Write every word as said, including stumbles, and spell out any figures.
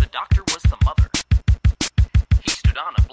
doctor was the mother. He stood on a